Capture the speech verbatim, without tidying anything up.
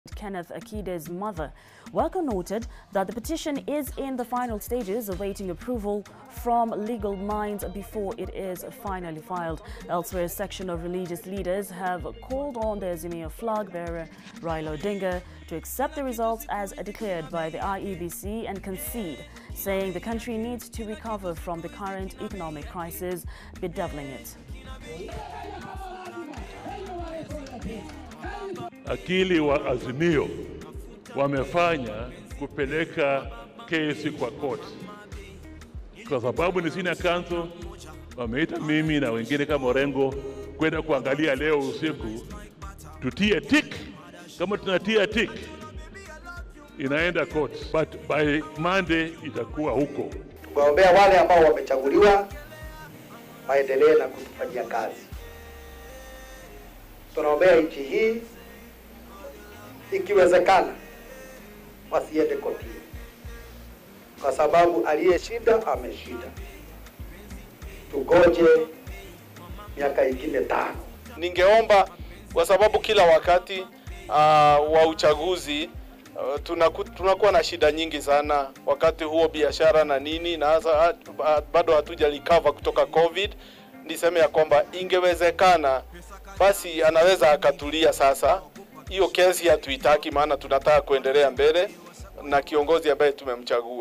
Kenneth Akide's mother. Wako noted that the petition is in the final stages, awaiting approval from legal minds before it is finally filed. Elsewhere, a section of religious leaders have called on the Azimio flag bearer, Raila Odinga, to accept the results as declared by the I E B C and concede, saying the country needs to recover from the current economic crisis bedeviling it. Akili wa Azimio wamefanya kupeleka kesi kwa court. Kwa sababu ni senior counsel, wameita mimi na wengine kama Orengo kwenda kuangalia leo usiku tutie tick. Kama tunatia tick inaenda court, but by Monday itakuwa huko. Tunaombea wale ambao wamechaguliwa waendelee na kutufanyia kazi. Tunaombea nchi hii ikiwezekana wasiende kotini, kwa sababu aliyeshinda ameshinda. Tugoje miaka ingine tano. Ningeomba, kwa sababu kila wakati uh, wa uchaguzi uh, tunaku, tunakuwa na shida nyingi sana wakati huo, biashara na nini, na hasa uh, bado hatuja recover kutoka COVID. Niseme ya kwamba ingewezekana basi anaweza akatulia sasa. Hiyo kesi hatuitaki, maana tunataka kuendelea mbele na kiongozi ambaye tumemchagua.